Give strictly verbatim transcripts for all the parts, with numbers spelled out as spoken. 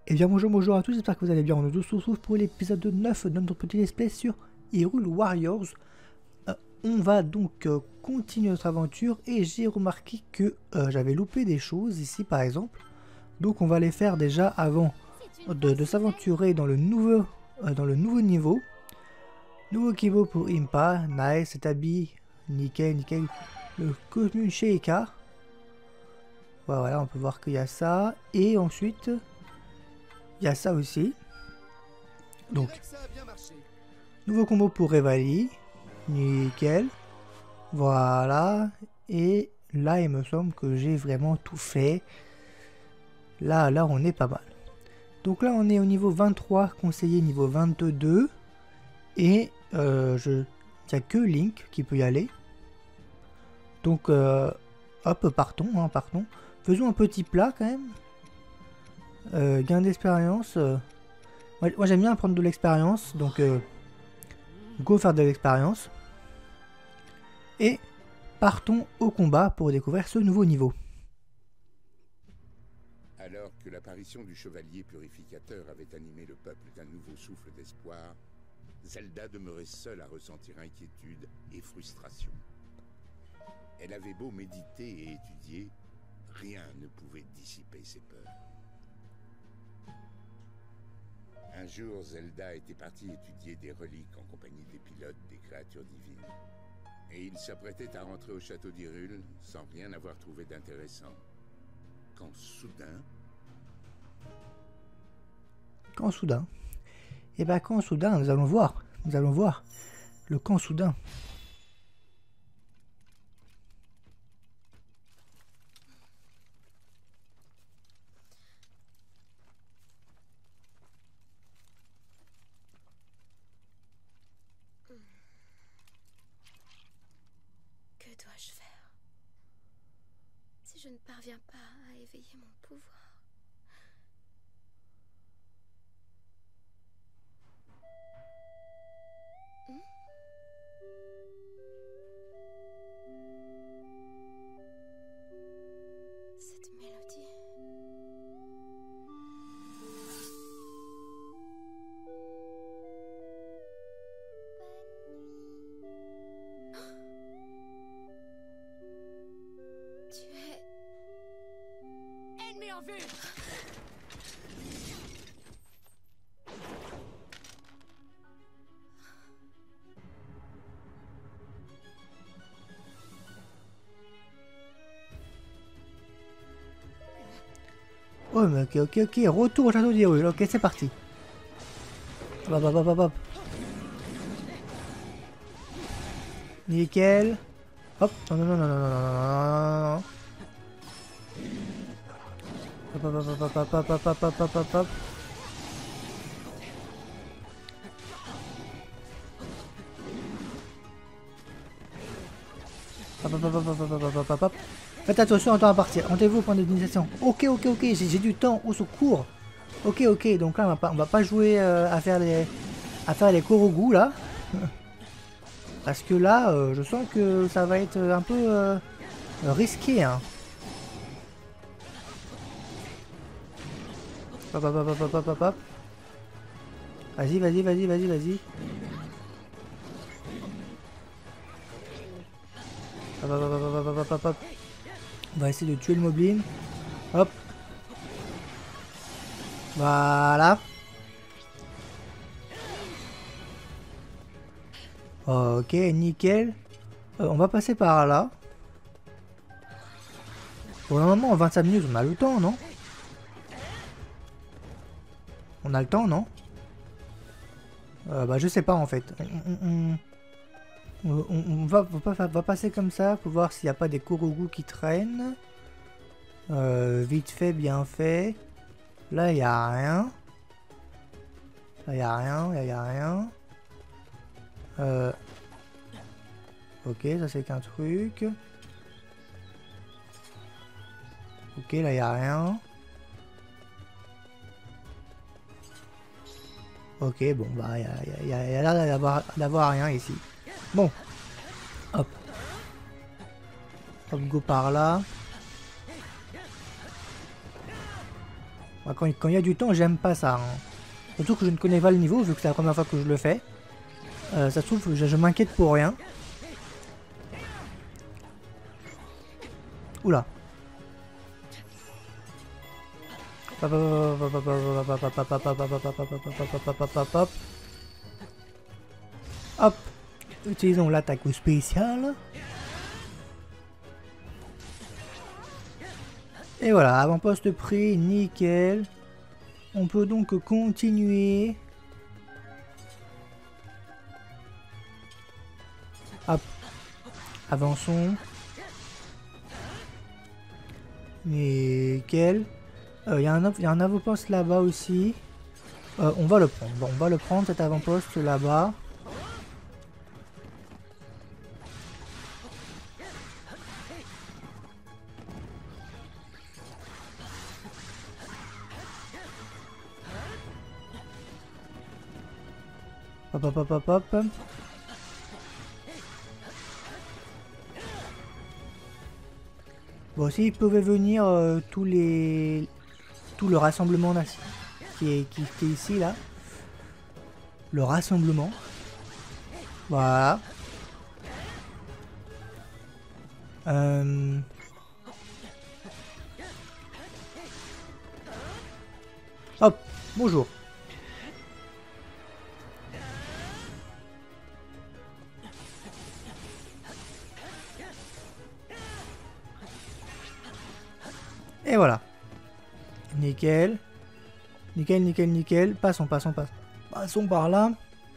Et bien bonjour bonjour à tous, j'espère que vous allez bien. On se retrouve pour l'épisode neuf de notre petit let's play sur Hyrule Warriors. Euh, on va donc euh, continuer notre aventure et j'ai remarqué que euh, j'avais loupé des choses ici par exemple. Donc on va les faire déjà avant de, de s'aventurer dans le nouveau euh, dans le nouveau niveau. Nouveau Kibo pour Impa, nice, cet habit, nickel, nickel. Le costume Sheikah. Voilà, on peut voir qu'il y a ça. Et ensuite... il y a ça aussi. Donc, nouveau combo pour Revali. Nickel. Voilà. Et là, il me semble que j'ai vraiment tout fait. Là, là, on est pas mal. Donc là, on est au niveau vingt-trois, conseiller niveau vingt-deux. Et euh, je... il n'y a que Link qui peut y aller. Donc, euh, hop, partons, hein, partons. Faisons un petit plat quand même. Euh, gain d'expérience. Euh... Moi, moi j'aime bien prendre de l'expérience, donc euh, go faire de l'expérience. Et partons au combat pour découvrir ce nouveau niveau. Alors que l'apparition du chevalier purificateur avait animé le peuple d'un nouveau souffle d'espoir, Zelda demeurait seule à ressentir inquiétude et frustration. Elle avait beau méditer et étudier, rien ne pouvait dissiper ses peurs. Un jour, Zelda était partie étudier des reliques en compagnie des pilotes des créatures divines. Et il s'apprêtait à rentrer au château d'Hyrule sans rien avoir trouvé d'intéressant. Quand soudain... Quand soudain Et bien quand soudain, nous allons voir. Nous allons voir. Le quand soudain. Que dois-je faire si je ne parviens pas à éveiller mon pouvoir? Hmm? Cette mélodie... En vue. Oh mais ok ok ok, retour au château d'Hyrule, ok c'est parti. Hop hop hop hop hop. Nickel. Hop, non non non non non non non non. Hop hop hop hop hop hop hop hop hop hop hop. Hop hop hop hop hop hop hop hop hop. Faites attention en temps à partir. Rendez-vous au point d'utilisation. Ok ok ok, j'ai du temps au secours. Ok ok, donc là on va pas, on va pas jouer euh, à faire les à faire les Korogu là. Parce que là euh, je sens que ça va être un peu euh, risqué hein. Hop hop hop hop hop hop hop. Vas-y vas-y vas-y vas-y vas-y. Hop hop hop hop hop hop hop hop. On va essayer de tuer le moblin. Hop. Voilà. Ok, nickel. Euh, on va passer par là. Pour le moment, en vingt-cinq minutes, on a le temps, non? On a le temps, non? euh, Bah, je sais pas, en fait. On, on, on, on, on va, va, va passer comme ça pour voir s'il n'y a pas des Korogu qui traînent. Euh, vite fait, bien fait. Là, il n'y a rien. Là, il n'y a rien. Là, il n'y a rien. Euh... Ok, ça c'est qu'un truc. Ok, là, il n'y a rien. Ok, bon, bah, il y a, y a, y a l'air d'avoir rien ici. Bon. Hop. Hop, go par là. On va quand il y a du temps, j'aime pas ça. Hein. Surtout que je ne connais pas le niveau, vu que c'est la première fois que je le fais. Euh, ça se trouve, je, je m'inquiète pour rien. Oula. Hop, hop, utilisons l'attaque spéciale. Et voilà, avant-poste pris, nickel. On peut donc continuer. Hop, avançons. Nickel. Il euh, y a un, y a un avant-poste là-bas aussi. Euh, on va le prendre. Bon, on va le prendre cet avant-poste là-bas. Hop, hop, hop, hop, hop. Bon, s'ils pouvaient venir euh, tous les... tout le rassemblement là, qui est, qui, qui est ici, là. Le rassemblement. Voilà. Euh... Hop, bonjour. Et voilà. Nickel. Nickel, nickel, nickel. Passons, passons, passons. Passons par là.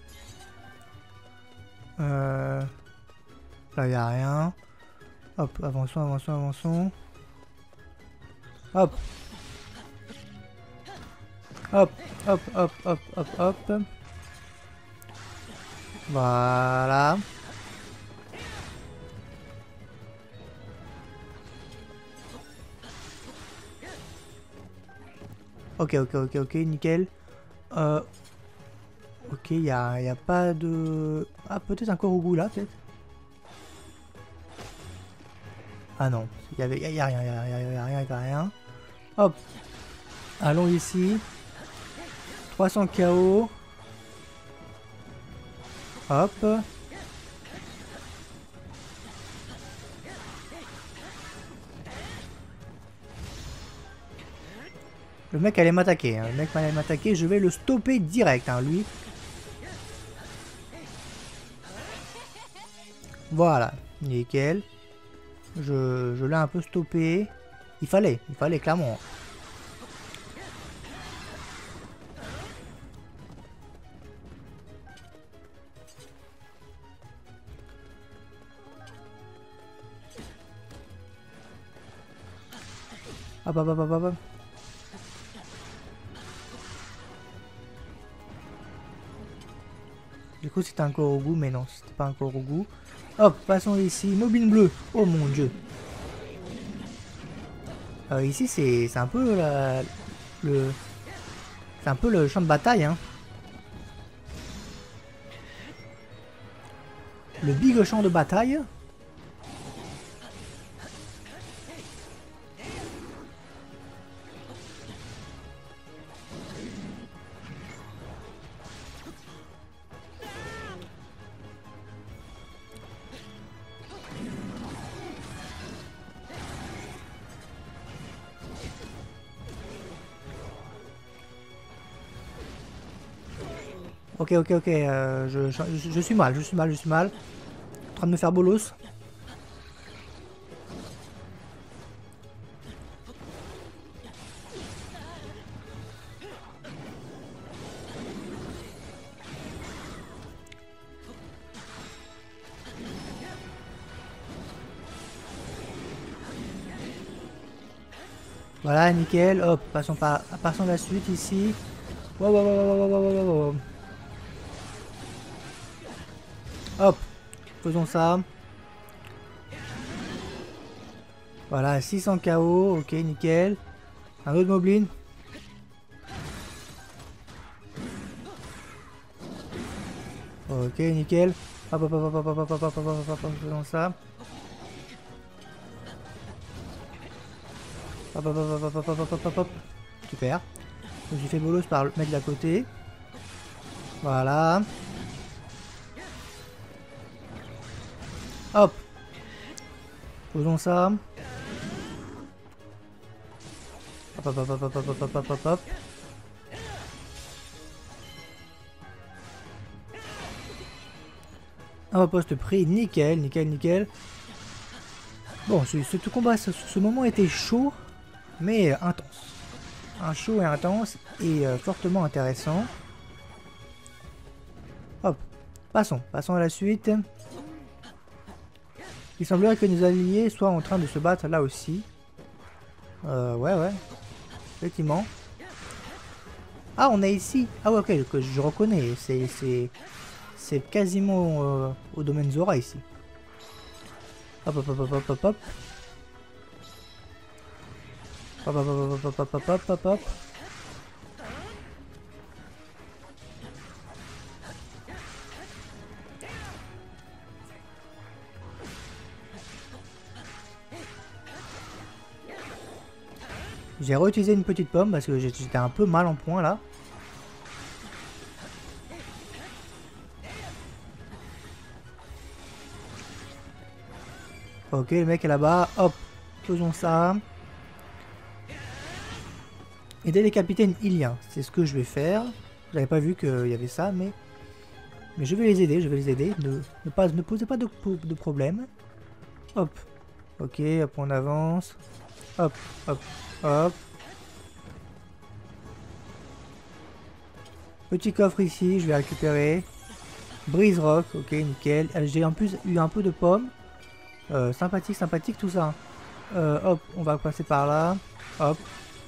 Euh... Là, il n'y a rien. Hop, avançons, avançons, avançons. Hop. Hop, hop, hop, hop, hop, hop. Voilà. Ok, ok, ok, ok, nickel. Euh, ok, il n'y a, y a pas de... Ah, peut-être un Korogu là, peut-être. Ah non, il n'y a, y a rien, il n'y a, y a, y a rien, il n'y a rien. Hop. Allons ici. trois cents K O. Hop. Le mec allait m'attaquer, hein. Le mec allait m'attaquer, je vais le stopper direct, hein, lui. Voilà, nickel. Je, je l'ai un peu stoppé. Il fallait, il fallait clairement. Hop, hop, hop, hop, hop. Du coup, c'était un Korogu, mais non, c'était pas un Korogu. Hop, passons ici. Mobile bleu. Oh mon dieu. Euh, ici, c'est un peu la, le... C'est un peu le champ de bataille, hein. Le big champ de bataille. Ok, ok, ok, euh, je, je, je suis mal, je suis mal, je suis mal. En train de me faire bolos. Voilà, nickel. Hop, passons par, passons la suite ici. Wow, wow, wow, wow, wow, wow, wow. Hop, faisons ça. Voilà, six cents K O, ok, nickel. Un autre moblin. Ok, nickel. Hop, hop, hop, hop, hop, hop, hop, hop, hop, hop, hop, hop, faisons ça. Hop, hop, hop, hop, hop, hop, hop, hop, hop. Super. Je me suis fait bolos par le mec d'à côté. Voilà. Hop. Posons ça. Hop hop hop hop hop hop hop hop hop hop. Un poste pris, nickel, nickel, nickel. Bon, ce, ce tout combat, ce, ce moment était chaud, mais intense. Un chaud et intense et euh, fortement intéressant. Hop, passons, passons à la suite. Il semblerait que nos alliés soient en train de se battre là aussi. Euh, ouais, ouais. Effectivement. Ah, on est ici. Ah ouais, ok, que je reconnais. C'est, c'est, c'est quasiment euh, au domaine Zora ici. Hop, hop, hop, hop, hop, hop, hop. Hop, hop, hop, hop, hop, hop, hop, hop, hop. J'ai réutilisé une petite pomme parce que j'étais un peu mal en point là. Ok, le mec est là-bas. Hop, faisons ça. Aider les capitaines iliens, c'est ce que je vais faire. J'avais pas vu qu'il y avait ça, mais... Mais je vais les aider, je vais les aider. Ne, ne, pas, ne posez pas de, de problème. Hop. Ok, hop, on avance. Hop, hop, hop. Petit coffre ici, je vais récupérer. Brise rock, ok, nickel. J'ai en plus eu un peu de pommes. Euh, sympathique, sympathique tout ça. Euh, hop, on va passer par là. Hop.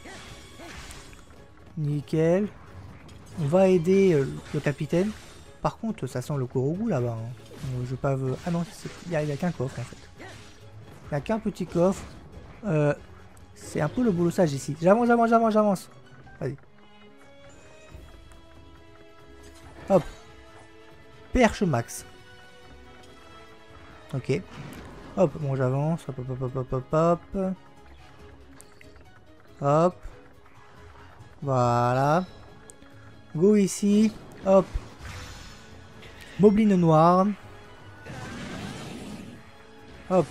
Nickel. On va aider euh, le capitaine. Par contre, ça sent le Korogu là-bas. Hein. Je pas... Ah non, il n'y a, a qu'un coffre en fait. Il n'y a qu'un petit coffre. Euh, C'est un peu le bolossage ici. J'avance, j'avance, j'avance, j'avance. Vas-y. Hop. Perche max. Ok. Hop, bon j'avance. Hop, hop, hop, hop, hop, hop. Hop. Voilà. Go ici. Hop. Mobeline noire. Hop.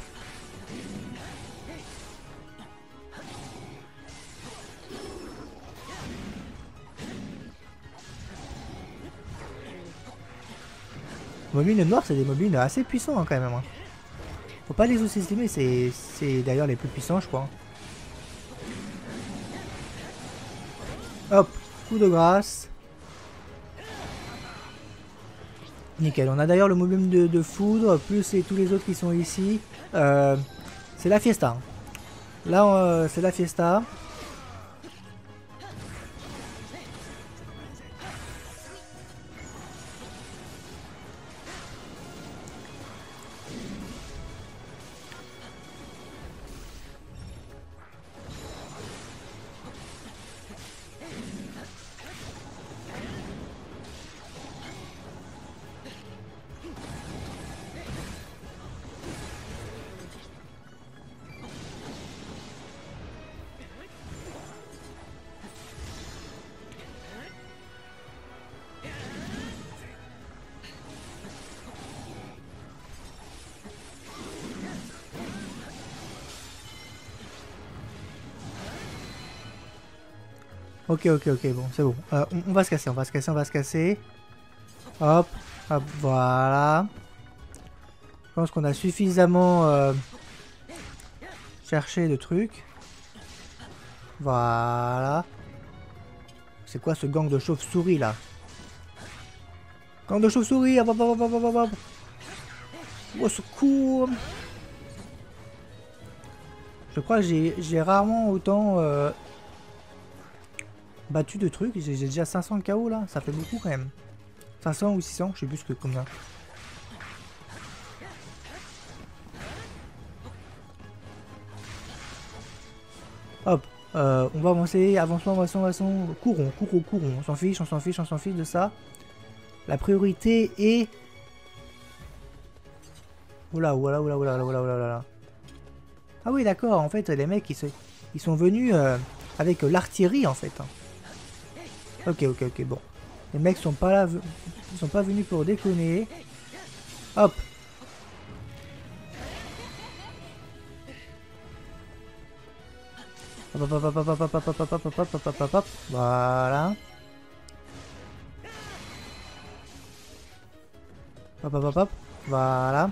Mobeline noire, c'est des mobilines assez puissants hein, quand même. Hein. Faut pas les sous-estimer, c'est d'ailleurs les plus puissants, je crois. Hop, coup de grâce. Nickel, on a d'ailleurs le mobile de, de foudre, plus et tous les autres qui sont ici. Euh, c'est la fiesta. Là, euh, c'est la fiesta. Ok, ok, ok, bon, c'est bon. Euh, on, on va se casser, on va se casser, on va se casser. Hop, hop, voilà. Je pense qu'on a suffisamment euh, cherché de trucs. Voilà. C'est quoi ce gang de chauves-souris là? Gang de chauves-souris, hop, hop, hop, hop, hop, hop. Au secours. Je crois que j'ai rarement autant... Euh, battu de trucs, j'ai déjà cinq cents K O là, ça fait beaucoup quand même. cinq cents ou six cents, je sais plus ce que combien. Hop, euh, on va avancer, avançons, avançons, avançons, courons, courons, courons, on s'en fiche, on s'en fiche, on s'en fiche de ça. La priorité est... Oula, oula, oula, oula, oula, oula, oula. Ah oui d'accord, en fait les mecs ils, se... ils sont venus euh, avec l'artillerie en fait. Ok, ok, ok, bon. Les mecs sont pas là, ils sont pas venus pour déconner. Hop. Hop, hop, hop, hop, hop, hop, hop, hop, hop, hop, hop, hop, hop, hop, hop. Voilà. Hop, hop, hop, hop. Voilà.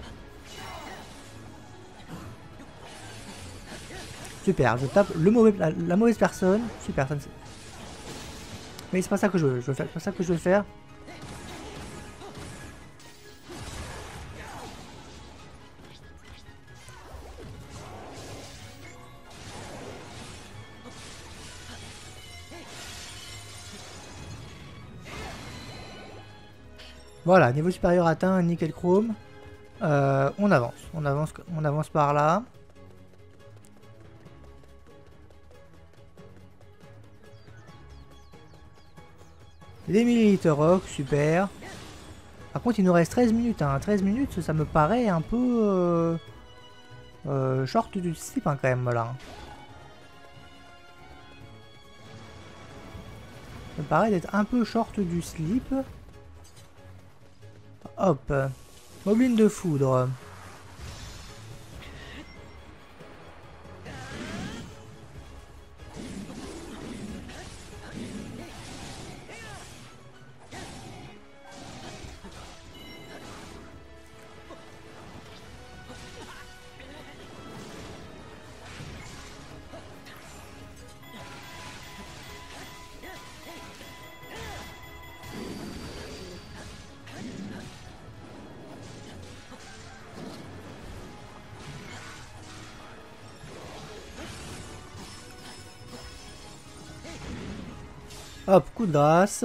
Super, je tape le mauvais, la, la mauvaise personne. Super, ça ne... Mais c'est pas ça que je veux, je veux faire, c'est pas ça que je veux faire. Voilà, niveau supérieur atteint, nickel chrome. Euh, on avance, on avance, on avance par là. Les millilitres rock, super. Par contre, il nous reste treize minutes. Hein. treize minutes, ça me paraît un peu euh, euh, short du slip hein, quand même là. Ça me paraît d'être un peu short du slip. Hop. Mobiline de foudre. Hop, coup de grâce.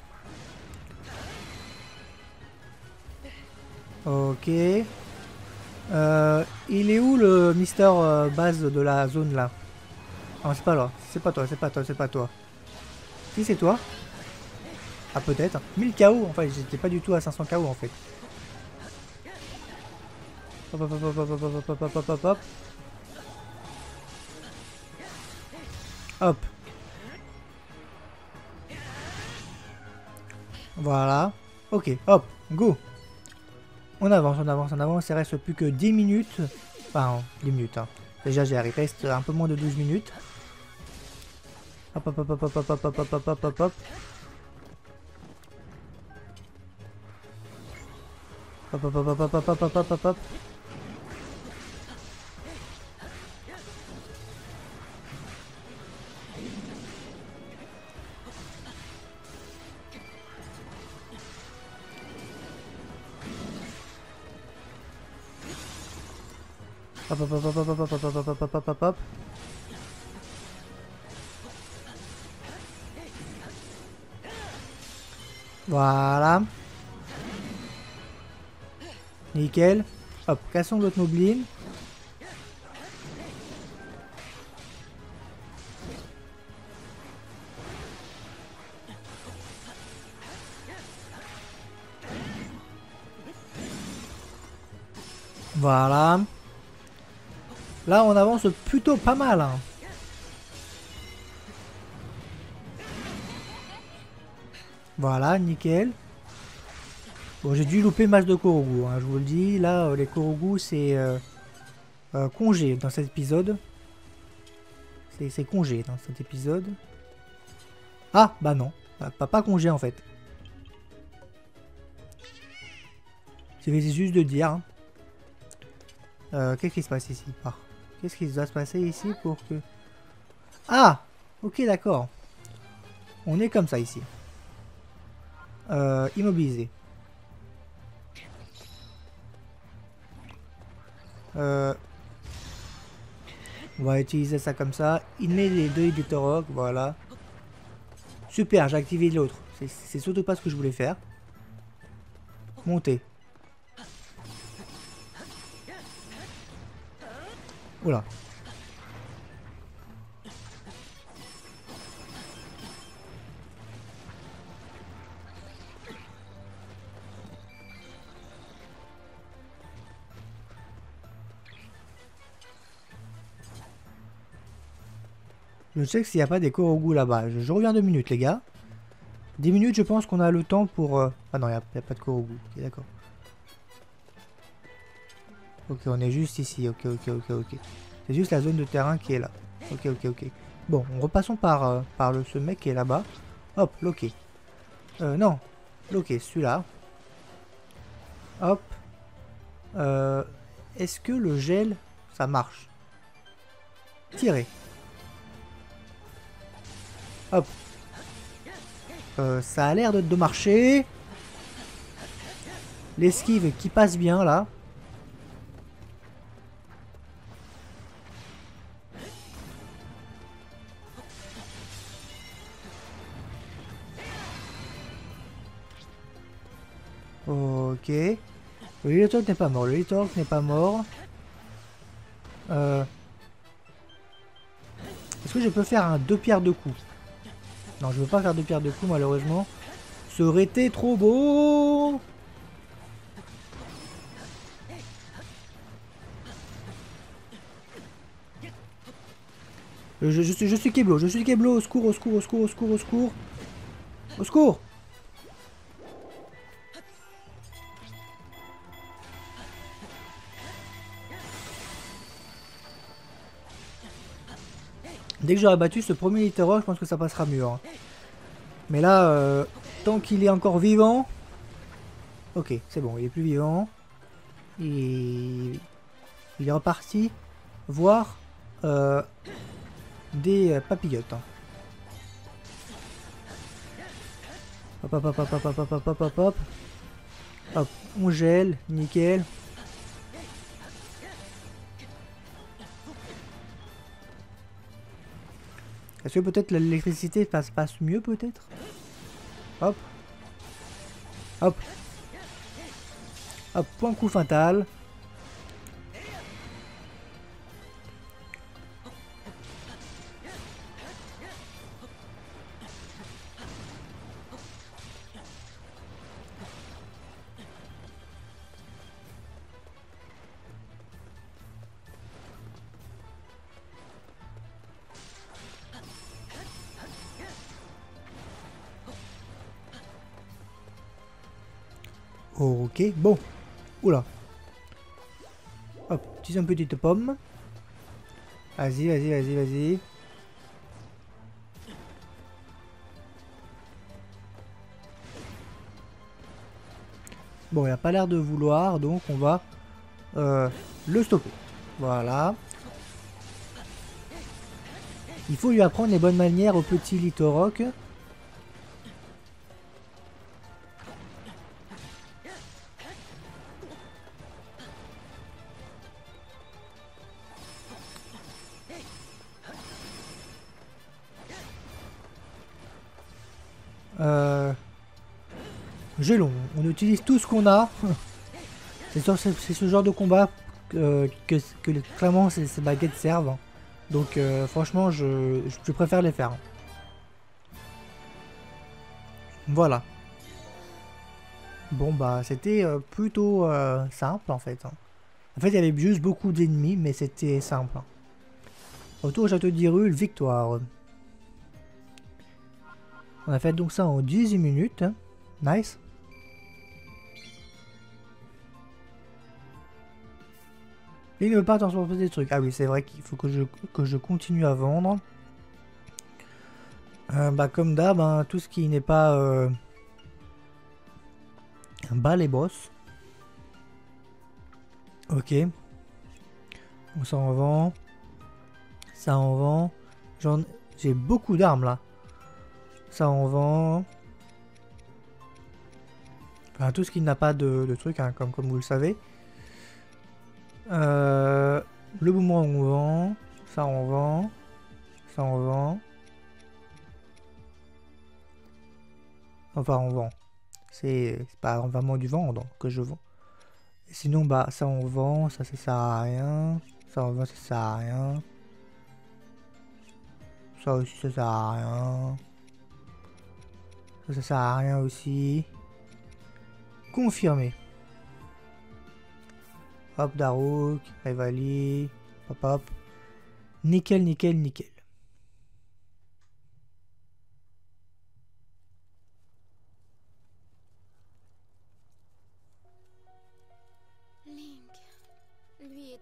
Ok. Euh, il est où le Mister euh, base de la zone là? Non, c'est pas là. C'est pas toi, c'est pas toi, c'est pas toi. Si, c'est toi. Ah, peut-être. mille K O. Enfin, j'étais pas du tout à cinq cents K O en fait. Hop, hop, hop, hop, hop, hop, hop, hop, hop, hop, hop. Hop. Voilà. Ok, hop, go. On avance, on avance, on avance. Il reste plus que dix minutes. Enfin, dix minutes. Hein. Déjà, il reste un peu moins de douze minutes. Hop, hop, hop, hop, hop, hop, hop, hop, hop, hop, hop, hop. Hop, hop, hop, hop, hop, hop, hop, hop, hop, hop. Hop, hop, hop, hop, hop, hop, hop, hop, hop, hop, hop, hop, hop. Voilà. Nickel. Hop, cassons l'autre mobiline. Voilà. Là, on avance plutôt pas mal. Hein. Voilà, nickel. Bon, j'ai dû louper match de Korogu, hein, je vous le dis. Là, euh, les Korogu, c'est euh, euh, congé dans cet épisode. C'est congé dans cet épisode. Ah, bah non. Bah, pas, pas congé, en fait. C'est juste de dire. Hein. Euh, Qu'est-ce qui se passe ici? Qu'est-ce qui va se passer ici pour que... Ah! Ok, d'accord. On est comme ça ici. Euh, immobilisé. Euh, on va utiliser ça comme ça. Il met les deux Hydrotoroc, voilà. Super, j'ai activé l'autre. C'est surtout pas ce que je voulais faire. Monter. Oula. Je check s'il n'y a pas des Korogu là-bas. Je, je reviens deux minutes, les gars. dix minutes, je pense qu'on a le temps pour... Euh... Ah non, il n'y a, a pas de Korogu. Ok, d'accord. Ok, on est juste ici. Ok, ok, ok, ok. C'est juste la zone de terrain qui est là. Ok, ok, ok. Bon, repassons par, euh, par le, ce mec qui est là-bas. Hop, loqué. Euh, non. Loqué, celui-là. Hop. Euh, Est-ce que le gel, ça marche? Tirer. Hop. Euh, ça a l'air de, de marcher. L'esquive qui passe bien, là. Ok. Le Lilithawk n'est pas mort. Le Lilithawk n'est pas mort. Euh... Est-ce que je peux faire un deux pierres deux coups? Non, je veux pas faire deux pierres deux coups, malheureusement. Ça aurait été trop beau. Je, je, je suis, je suis Keblo, je suis Keblo. Au secours, au secours, au secours, au secours, au secours. Au secours. Dès que j'aurai battu ce premier Lilithawk, je pense que ça passera mieux. Hein. Mais là, euh, tant qu'il est encore vivant... Ok, c'est bon, il est plus vivant. Il, il est reparti voir euh, des papillotes. Hein. Hop, hop, hop, hop, hop, hop, hop, hop, hop, hop. Hop, on gèle, nickel. Est-ce que peut-être l'électricité passe, passe mieux peut-être? Hop. Hop. Hop, point coup fatal. Ok, bon. Oula. Hop, utilise une petite pomme. Vas-y, vas-y, vas-y, vas-y. Bon, il n'a pas l'air de vouloir, donc on va euh, le stopper. Voilà. Il faut lui apprendre les bonnes manières au petit Lilithawk. Euh... Gelon, on utilise tout ce qu'on a. C'est ce genre de combat euh, que, que clairement ces, ces baguettes servent. Donc euh, franchement, je, je préfère les faire. Voilà. Bon bah c'était euh, plutôt euh, simple en fait. En fait il y avait juste beaucoup d'ennemis, mais c'était simple. Retour au château d'Hyrule, victoire. On a fait donc ça en dix minutes. Nice. Il ne veut pas transporter des trucs. Ah oui, c'est vrai qu'il faut que je, que je continue à vendre. Euh, bah comme d'hab, hein, tout ce qui n'est pas... Euh... Bah les boss. Ok. Donc ça en vend. Ça en vend. J'ai beaucoup d'armes là. Ça en vend. Enfin, tout ce qui n'a pas de, de trucs, hein, comme, comme vous le savez. Euh, le boomerang on vend. Ça on vend. Ça on vend. Enfin on vend. C'est pas vraiment du vendre que je vends. Et sinon bah ça on vend. Ça ça sert à rien. Ça on vend, ça sert à rien. Ça aussi ça sert à rien. Ça ça sert à rien aussi. Confirmé. Hop, Daruk, Revali, hop hop. Nickel, nickel, nickel.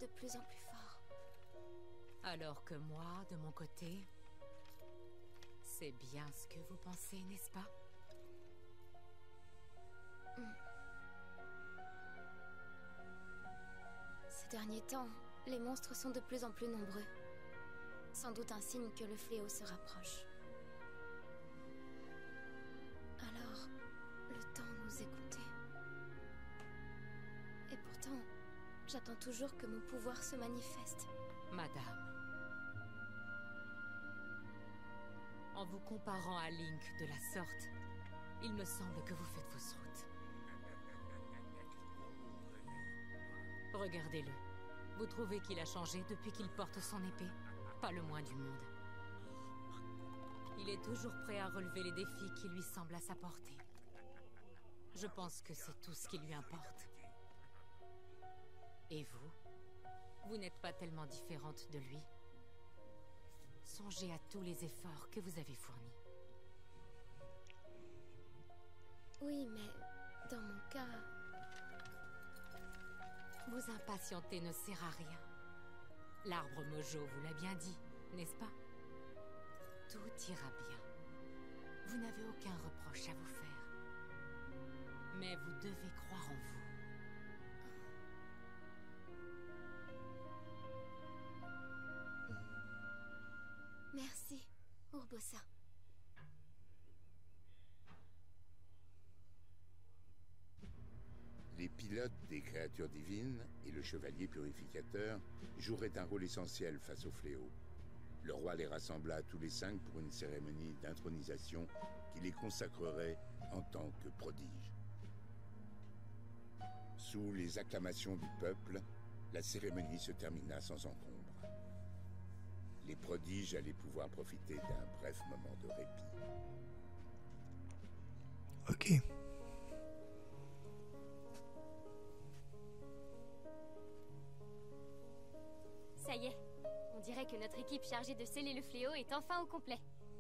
de plus en plus fort. Alors que moi, de mon côté, c'est bien ce que vous pensez, n'est-ce pas? Mm. Ces derniers temps, les monstres sont de plus en plus nombreux. Sans doute un signe que le fléau se rapproche. Alors, le temps nous écouter. Et pourtant, j'attends toujours que mon pouvoir se manifeste. Madame, en vous comparant à Link de la sorte, il me semble que vous faites fausse route. Regardez-le. Vous trouvez qu'il a changé depuis qu'il porte son épée? Pas le moins du monde. Il est toujours prêt à relever les défis qui lui semblent à sa portée. Je pense que c'est tout ce qui lui importe. Et vous? Vous n'êtes pas tellement différente de lui. Songez à tous les efforts que vous avez fournis. Oui, mais dans mon cas... Vous impatienter ne sert à rien. L'arbre Mojo vous l'a bien dit, n'est-ce pas? Tout ira bien. Vous n'avez aucun reproche à vous faire. Mais vous devez croire en vous. Merci, Urbosa. Les pilotes des créatures divines et le chevalier purificateur joueraient un rôle essentiel face au fléau. Le roi les rassembla tous les cinq pour une cérémonie d'intronisation qui les consacrerait en tant que prodiges. Sous les acclamations du peuple, la cérémonie se termina sans encombre. Les prodiges allaient pouvoir profiter d'un bref moment de répit. Ok. Ça y est, on dirait que notre équipe chargée de sceller le fléau est enfin au complet.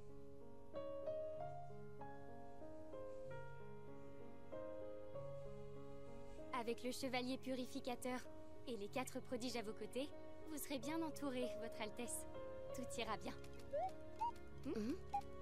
Avec le chevalier purificateur et les quatre prodiges à vos côtés, vous serez bien entourés, Votre Altesse. Tout ira bien. Mmh.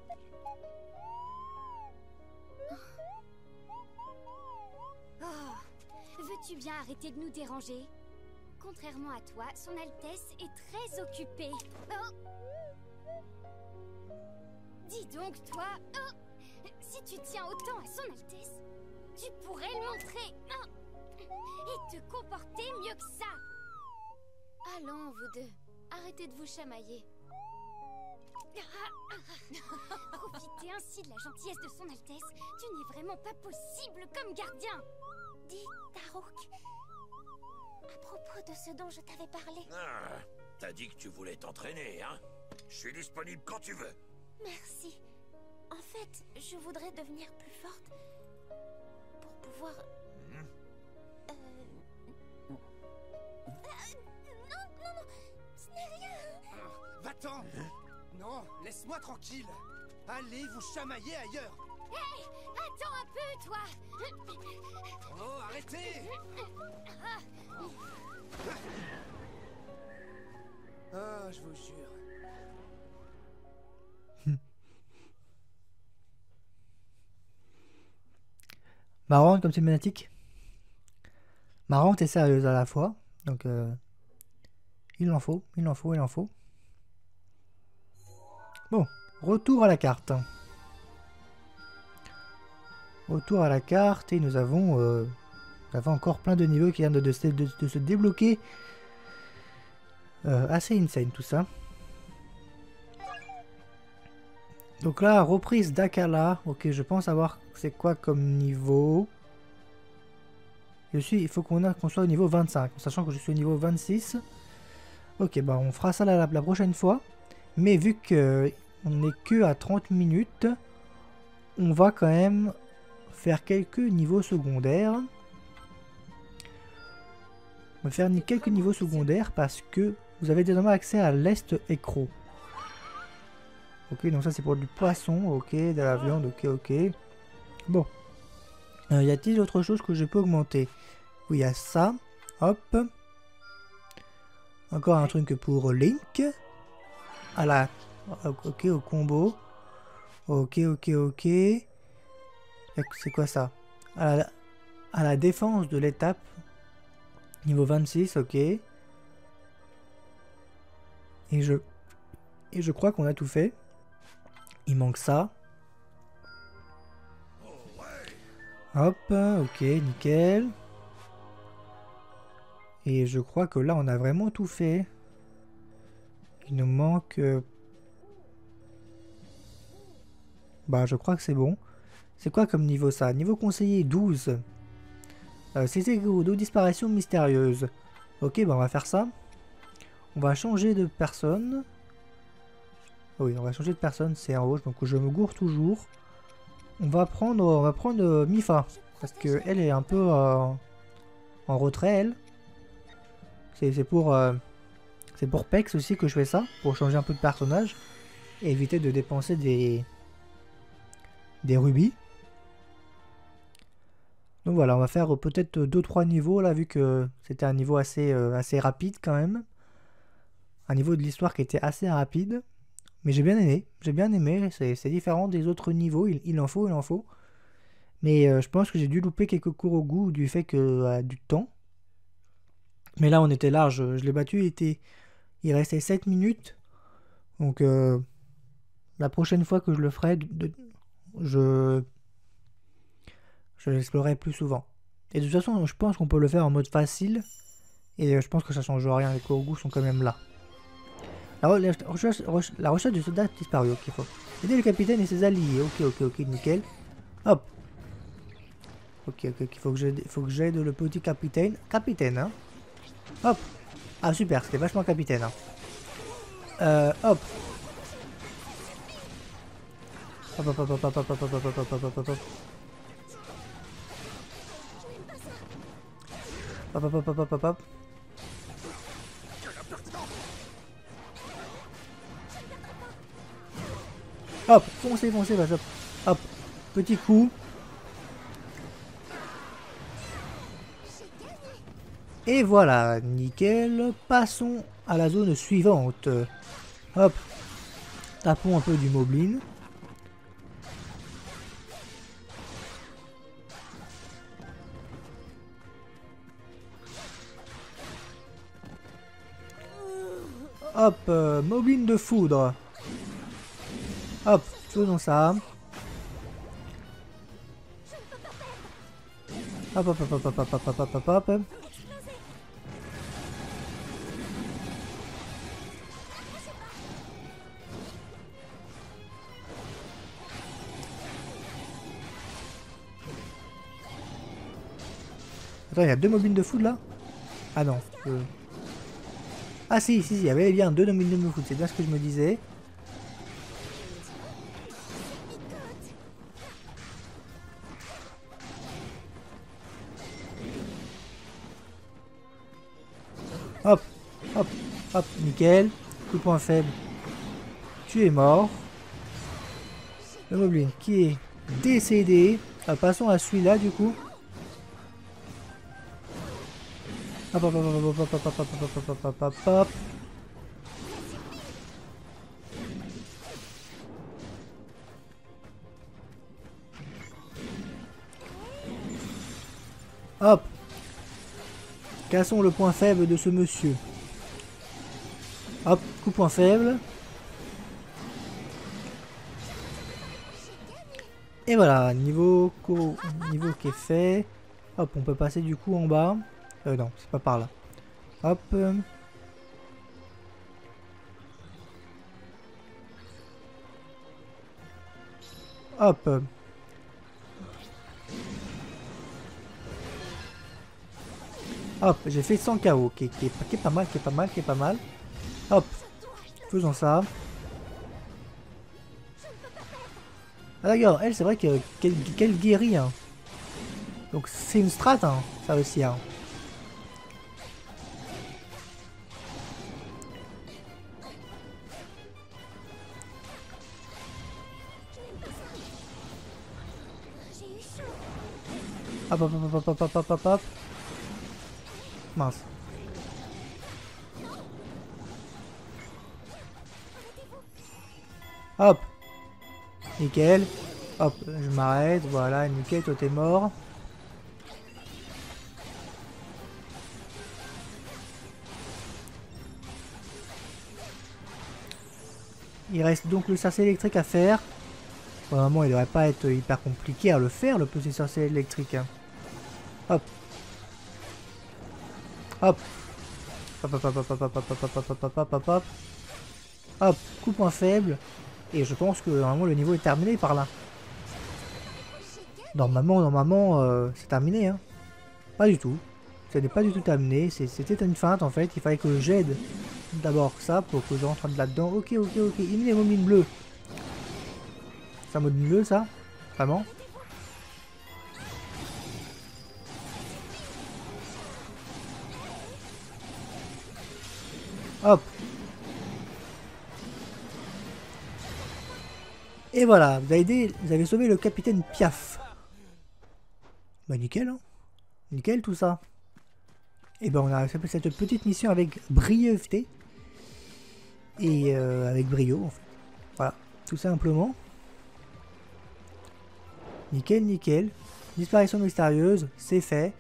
Oh, veux-tu bien arrêter de nous déranger? Contrairement à toi, son Altesse est très occupée. Oh. Dis donc, toi, oh. Si tu tiens autant à son Altesse, tu pourrais le montrer oh. Et te comporter mieux que ça. Allons, vous deux, arrêtez de vous chamailler. Profiter ainsi de la gentillesse de son Altesse, tu n'es vraiment pas possible comme gardien. Dis, Daruk, à propos de ce dont je t'avais parlé. Ah, t'as dit que tu voulais t'entraîner, hein? Je suis disponible quand tu veux. Merci. En fait, je voudrais devenir plus forte pour pouvoir... Mmh. Euh... Euh, non, non, non, ce n'est rien. Ah, va-t'en. Non, laisse-moi tranquille. Allez vous chamailler ailleurs. Hé, hey, attends un peu, toi. Oh, arrêtez. Ah, je vous jure. Marrante comme cinématique. Marrante et sérieuse à la fois. Donc, euh, il en faut, il en faut, il en faut. Bon, retour à la carte. Retour à la carte et nous avons, euh, nous avons encore plein de niveaux qui viennent de, de, de, de se débloquer. Euh, assez insane tout ça. Donc là, reprise d'Akala. Ok, je pense savoir c'est quoi comme niveau. Je suis, il faut qu'on qu'on soit au niveau vingt-cinq, en sachant que je suis au niveau vingt-six. Ok, bah on fera ça la, la, la prochaine fois. Mais vu que on n'est que à trente minutes, on va quand même faire quelques niveaux secondaires. On va faire quelques niveaux secondaires parce que vous avez désormais accès à l'Est Écro. Ok, donc ça c'est pour du poisson, ok, de la viande, ok, ok. Bon. Euh, y a-t-il autre chose que je peux augmenter? Oui, il y a ça. Hop. Encore un truc pour Link. À la... Ok, au combo. Ok, ok, ok. C'est quoi ça? À la, à la défense de l'étape. Niveau vingt-six, ok. Et je... Et je crois qu'on a tout fait. Il manque ça. Hop, ok, nickel. Et je crois que là, on a vraiment tout fait. Il nous manque... Bah, je crois que c'est bon. C'est quoi comme niveau ça? Niveau conseiller douze. Euh, c'est égaux de disparition mystérieuse. Ok, bah on va faire ça. On va changer de personne. Oui, on va changer de personne, c'est en rouge, donc je me gourre toujours. On va prendre, on va prendre euh, Mipha. Parce que elle est un peu euh, en retrait, elle. C'est pour, euh, c'est pour Pex aussi que je fais ça. Pour changer un peu de personnage. Et éviter de dépenser des... des rubis. Donc voilà, on va faire peut-être deux trois niveaux là, vu que c'était un niveau assez, euh, assez rapide quand même. Un niveau de l'histoire qui était assez rapide. Mais j'ai bien aimé, j'ai bien aimé, c'est différent des autres niveaux, il, il en faut, il en faut. Mais euh, je pense que j'ai dû louper quelques cours au goût du fait que euh, du temps. Mais là on était large, je l'ai battu, il, était, il restait sept minutes. Donc euh, la prochaine fois que je le ferai, de, de, je, je l'explorerai plus souvent. Et de toute façon, je pense qu'on peut le faire en mode facile. Et euh, je pense que ça change rien, les cours au goût sont quand même là. La, re la, recherche, la recherche du soldat disparu, ok, il faut aider le capitaine et ses alliés, ok, ok, ok, nickel. Hop. Ok, ok, il faut que j'aide le petit capitaine. Capitaine, hein. Hop. Ah, super, c'était vachement capitaine, hein. Euh, hop. Hop, hop, hop, hop, hop, hop, hop, hop, hop, hop, hop, hop, hop. Hop, hop, hop, hop, hop, hop, hop. Hop, foncez, foncez, bah, hop, hop, petit coup. Et voilà, nickel. Passons à la zone suivante. Hop, tapons un peu du moblin. Hop, euh, moblin de foudre. Hop, faisons ça. Hop, hop, hop, hop, hop, hop, hop, hop, hop, hop. Attends, il y a deux mobiles de foudre là? Ah non. Euh... Ah si, si, si, il y avait bien deux mobiles de foudre, c'est bien ce que je me disais. Hop, hop, hop, nickel. Coup de point faible. Tu es mort. Le moblin qui est décédé. Ah, passons à celui-là du coup. Hop, hop, hop, hop, hop, hop, hop, hop, hop, hop, hop, hop, hop. Hop. Cassons le point faible de ce monsieur. Hop, coup point faible. Et voilà, niveau, niveau qui est fait. Hop, on peut passer du coup en bas. Euh, non, c'est pas par là. Hop. Hop. Hop, j'ai fait cent K O, qui, qui, qui est pas mal, qui est pas mal, qui est pas mal. Hop, faisons ça. Ah d'accord, elle c'est vrai qu'elle qu qu'elle guérit. Hein. Donc c'est une strat, hein, ça aussi. Hein. Hop, hop, hop, hop, hop, hop, hop, hop. Mince. Hop. Nickel. Hop, je m'arrête. Voilà, nickel, toi t'es mort. Il reste donc le sorcier électrique à faire. Vraiment, il devrait pas être hyper compliqué à le faire, le petit sorcier électrique. Hein. Hop. Hop. Hop, hop, hop, hop, hop, hop, hop, hop, hop, hop, hop, hop, hop. Hop, coup point faible. Et je pense que normalement le niveau est terminé par là. Normalement, normalement, euh, c'est terminé. Hein. Pas du tout. Ce n'est pas du tout terminé. C'était une feinte en fait. Il fallait que j'aide d'abord ça pour que je rentre là-dedans. Ok, ok, ok. Il met les mines bleues. C'est un mode bleu ça? Vraiment? Hop. Et voilà, vous avez, aidé, vous avez sauvé le capitaine Piaf. Bah nickel, hein. Nickel tout ça. Et ben on a fait cette petite mission avec brièveté. Et euh, avec brio en fait. Voilà, tout simplement. Nickel, nickel. Disparition mystérieuse, c'est fait.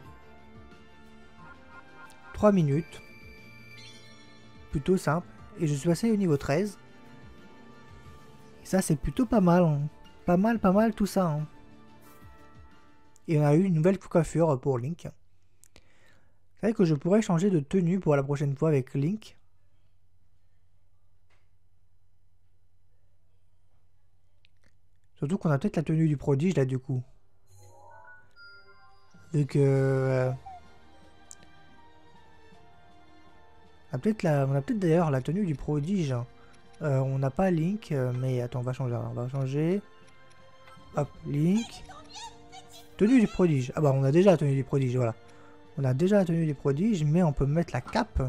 trois minutes. Plutôt simple. Et je suis passé au niveau treize. Et ça c'est plutôt pas mal. Hein. Pas mal, pas mal tout ça. Hein. Et on a eu une nouvelle coiffure pour Link. C'est vrai que je pourrais changer de tenue pour la prochaine fois avec Link. Surtout qu'on a peut-être la tenue du prodige là du coup. Donc euh, on a peut-être la, on a peut-être d'ailleurs la tenue du prodige. Euh, on n'a pas Link, mais attends, on va changer. On va changer. Hop, Link. Tenue du prodige. Ah bah on a déjà la tenue du prodige, voilà. On a déjà la tenue du prodige, mais on peut mettre la cape.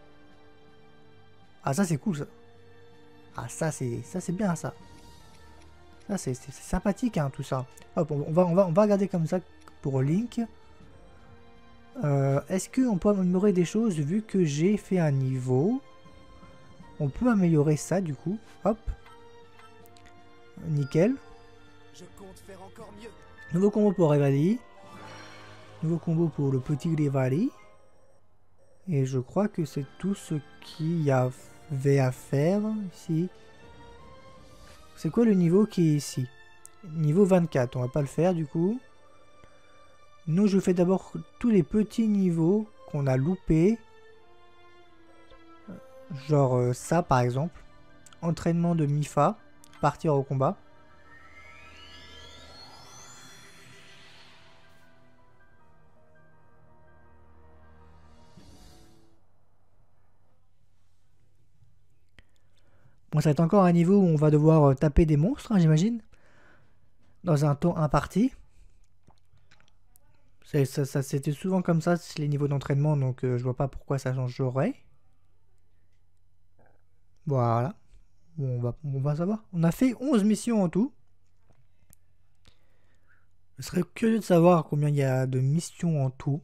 Ah ça c'est cool ça. Ah ça c'est ça c'est bien ça. Ça c'est sympathique hein, tout ça. Hop, on, on va on va on va regarder comme ça pour Link. Euh, Est-ce qu'on peut améliorer des choses vu que j'ai fait un niveau? On peut améliorer ça du coup. Hop. Nickel. Je compte faire encore mieux. Nouveau combo pour Revali. Nouveau combo pour le petit Revali. Et je crois que c'est tout ce qu'il y avait à faire ici. C'est quoi le niveau qui est ici? Niveau vingt-quatre, on va pas le faire du coup. Nous je fais d'abord tous les petits niveaux qu'on a loupés. Genre euh, ça par exemple. Entraînement de Mipha. Partir au combat. Bon, ça va être encore un niveau où on va devoir euh, taper des monstres, hein, j'imagine. Dans un temps imparti. Ça, ça, ça c'était souvent comme ça, les niveaux d'entraînement, donc euh, je vois pas pourquoi ça changerait. Voilà. Bon, on va, on va savoir. On a fait onze missions en tout. Je serais curieux de savoir combien il y a de missions en tout.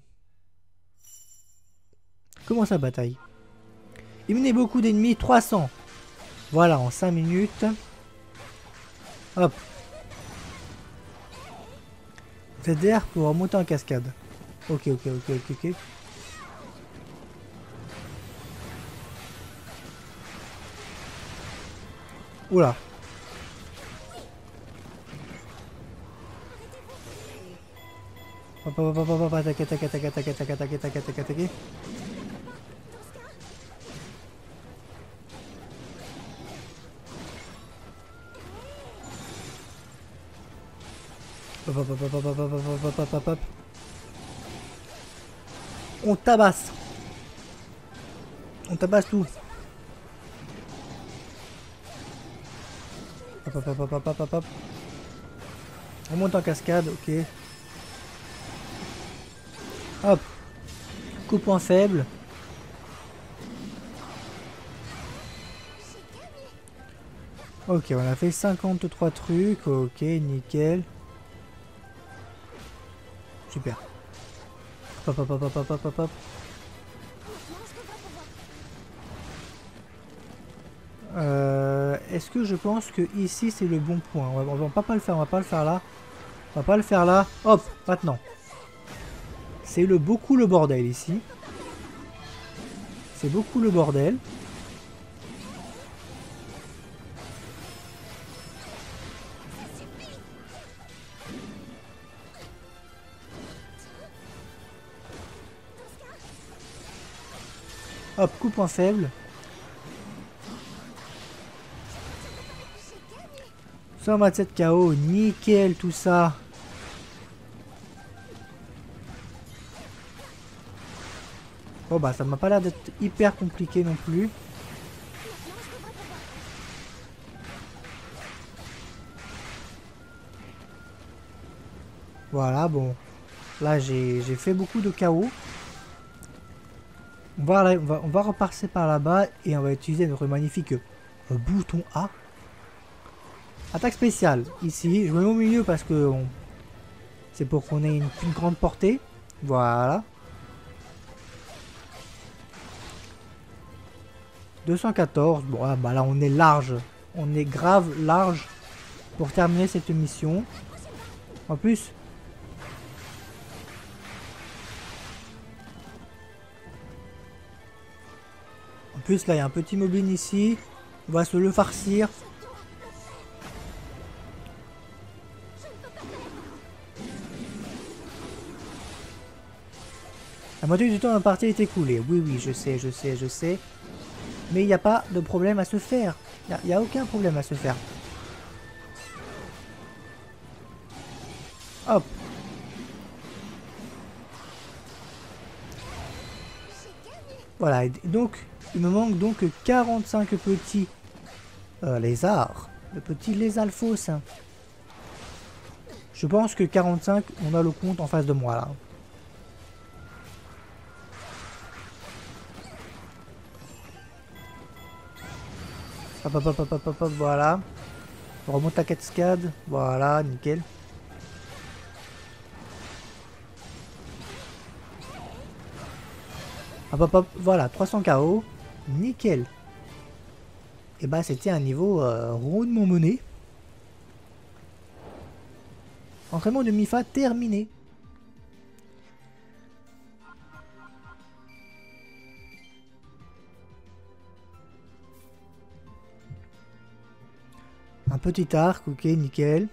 Comment ça bataille? Éliminer beaucoup d'ennemis, trois cents. Voilà, en cinq minutes. Hop. Z D R pour remonter en cascade. Ok, ok, ok, ok, ok. Oula. Hop, hop, hop, hop, hop, attaquer, attaquer, attaquer, attaquer, attaquer, attaquer, attaquer, attaquer. Hop, hop, hop, hop, hop, hop, hop, hop, hop, hop, hop. On tabasse. On tabasse tout. Hop, hop, hop, hop, hop, hop, hop. On monte en cascade, ok. Hop. Coup point faible. Ok, on a fait cinquante-trois trucs, ok, nickel. Super. Hop, hop, hop, hop, hop, hop, hop. Euh, Est-ce que je pense que ici c'est le bon point? On va, on va pas, pas le faire, on va pas le faire là. On va pas le faire là. Hop, maintenant. C'est le beaucoup le bordel ici. C'est beaucoup le bordel. Hop, coup point faible. cent vingt-sept K O, nickel tout ça. Bon bah ça m'a pas l'air d'être hyper compliqué non plus. Voilà, bon. Là j'ai fait beaucoup de K O. On va, on va, on va repasser par là-bas et on va utiliser notre magnifique euh, bouton A. Attaque spéciale, ici, je me mets au milieu parce que on... c'est pour qu'on ait une, une grande portée. Voilà. deux cent quatorze, bon là, bah là on est large. On est grave large pour terminer cette mission. En plus... En plus là il y a un petit moblin ici. On va se le farcir. La moitié du temps de la partie est écoulée. Oui, oui, je sais, je sais, je sais. Mais il n'y a pas de problème à se faire. Il n'y a, a aucun problème à se faire. Hop. Voilà, et donc, il me manque donc quarante-cinq petits euh, lézards. Le petit lézard fausse. Je pense que quarante-cinq, on a le compte en face de moi là. Hop, hop, hop, hop, hop, hop, hop, voilà. On remonte la cascade. Voilà, nickel. Hop, hop, hop, voilà, trois cents K O. Nickel. Et bah, c'était un niveau euh, rondement mené. Entraînement de Mipha terminé. Un petit arc, ok, nickel.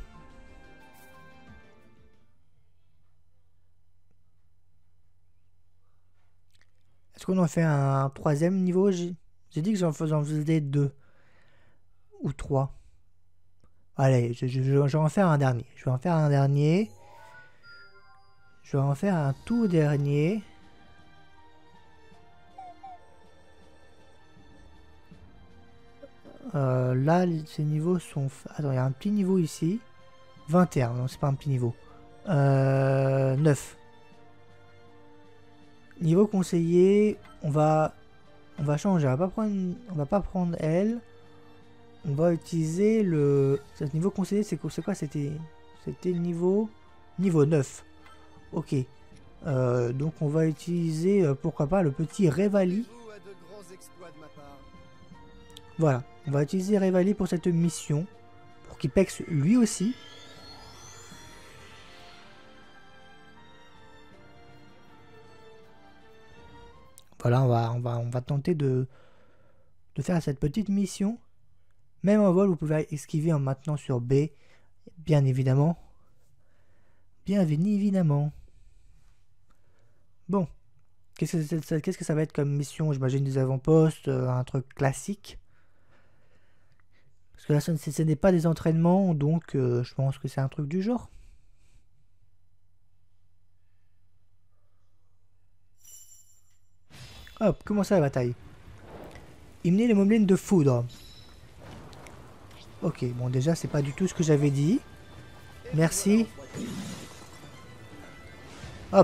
Est-ce qu'on en fait un troisième niveau? J'ai dit que j'en faisais deux. Ou trois. Allez, je, je, je vais en faire un dernier. Je vais en faire un dernier. Je vais en faire un tout dernier. Euh, là, ces niveaux sont... Attends, il y a un petit niveau ici. vingt et un, non, c'est pas un petit niveau. Euh, neuf. Niveau conseillé, on va... On va changer, on va pas prendre, on va pas prendre elle. On va utiliser le... Ce niveau conseillé, c'est quoi? C'était... C'était niveau... Niveau neuf. Ok. Euh, donc on va utiliser, euh, pourquoi pas, le petit Revali. Voilà. On va utiliser Revali pour cette mission. Pour qu'il pexe lui aussi. Voilà, on va, on va, on va tenter de, de faire cette petite mission. Même en vol, vous pouvez esquiver en maintenant sur B. Bien évidemment. Bien évidemment. Bon. Qu'est-ce que, qu'est-ce que ça va être comme mission? J'imagine des avant-postes, un truc classique. Parce que là, ce, ce n'est pas des entraînements, donc euh, je pense que c'est un truc du genre. Hop, commencer la bataille. Imner les moblins de foudre. Ok, bon déjà c'est pas du tout ce que j'avais dit. Merci. Hop.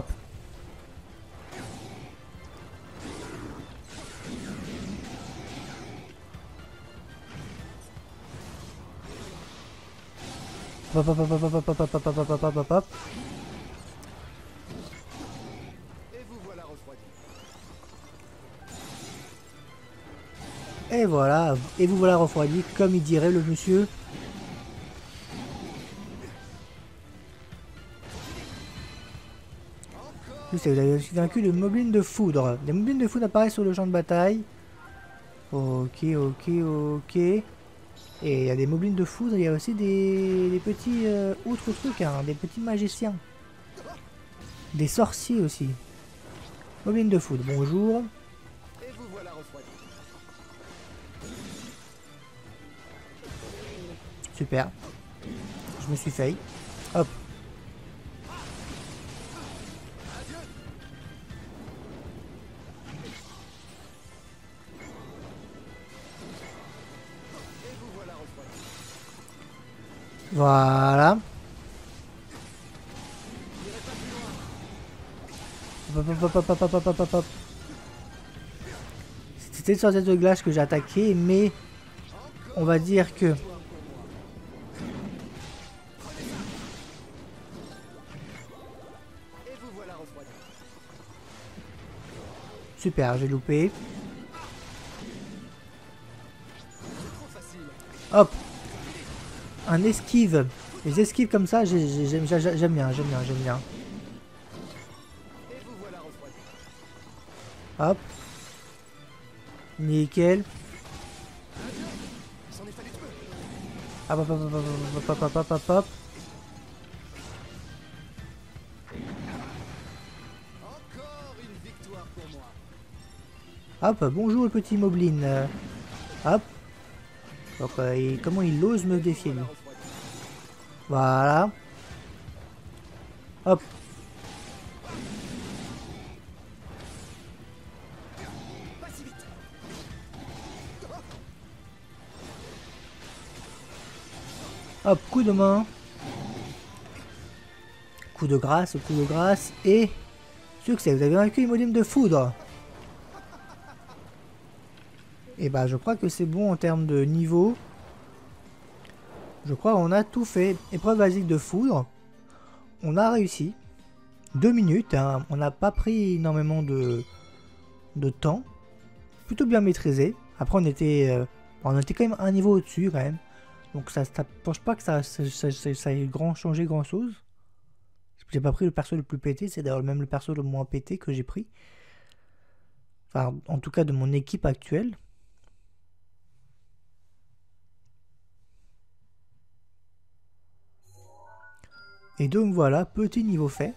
Hop hop hop hop hop hop hop hop hop hop hop hop hop. Et voilà, et vous voilà refroidi, comme il dirait le monsieur. Vous avez vaincu le moblin de foudre. Les moblins de foudre apparaissent sur le champ de bataille. Ok, ok, ok. Et il y a des moblins de foudre, il y a aussi des, des petits euh, autres trucs, hein, des petits magiciens. Des sorciers aussi. Moblins de foudre, bonjour. Et vous voilà refroidi. Super. Je me suis fait. Hop. Voilà. Hop, hop, hop, hop, hop, hop, hop, hop, hop. C'était sur cette glace que j'ai attaqué, mais on va dire que super, j'ai loupé. Hop. Un esquive. Les esquives comme ça, j'aime bien, j'aime bien, j'aime bien, j'aime bien. Hop. Nickel. Hop, hop, hop, hop, hop, hop, hop, hop, hop, hop. Hop, bonjour le petit moblin. Hop. Donc, euh, il, comment il ose me défier lui. Voilà. Hop. Hop, coup de main. Coup de grâce, coup de grâce. Et succès, vous avez vaincu les moblins de foudre. Et bah je crois que c'est bon en termes de niveau. Je crois qu'on a tout fait. Épreuve basique de foudre. On a réussi. Deux minutes. Hein. On n'a pas pris énormément de, de temps. Plutôt bien maîtrisé. Après on était, euh, on était quand même un niveau au-dessus quand même. Donc ça ne pense pas que ça, ça, ça, ça, ça ait grand, changé grand chose. J'ai pas pris le perso le plus pété. C'est d'ailleurs même le perso le moins pété que j'ai pris. Enfin en tout cas de mon équipe actuelle. Et donc voilà, petit niveau fait.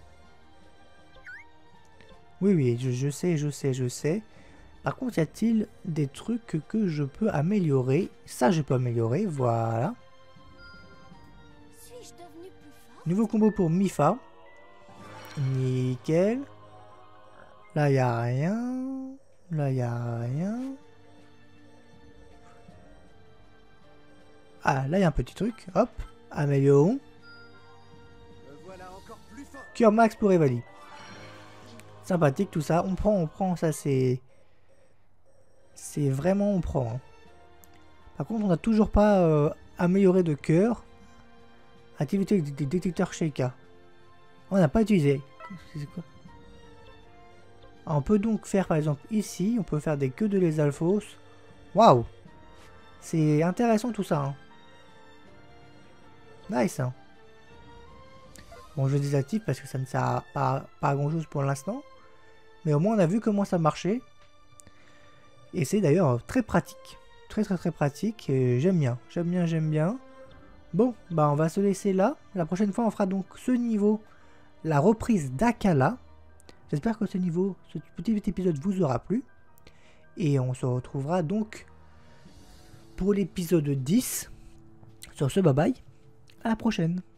Oui, oui, je, je sais, je sais, je sais. Par contre, y a-t-il des trucs que je peux améliorer? Ça, je peux améliorer, voilà. Suis-je devenu plus fort? Nouveau combo pour Mipha. Nickel. Là, il n'y a rien. Là, il n'y a rien. Ah, là, il y a un petit truc. Hop, améliorons. Cœur max pour Evali. Sympathique tout ça. On prend, on prend. Ça c'est... C'est vraiment on prend. Hein. Par contre on n'a toujours pas euh, amélioré de cœur. Activité des détecteurs Sheikah. On n'a pas utilisé. C'est quoi? On peut donc faire par exemple ici. On peut faire des queues de les alphos. Waouh. C'est intéressant tout ça. Hein. Nice. Hein. Bon, je désactive parce que ça ne sert à pas, pas à grand chose pour l'instant. Mais au moins, on a vu comment ça marchait. Et c'est d'ailleurs très pratique. Très, très, très pratique. J'aime bien. J'aime bien, j'aime bien. Bon, bah, on va se laisser là. La prochaine fois, on fera donc ce niveau. La reprise d'Akala. J'espère que ce niveau, ce petit épisode vous aura plu. Et on se retrouvera donc pour l'épisode dix. Sur ce, bye bye. À la prochaine.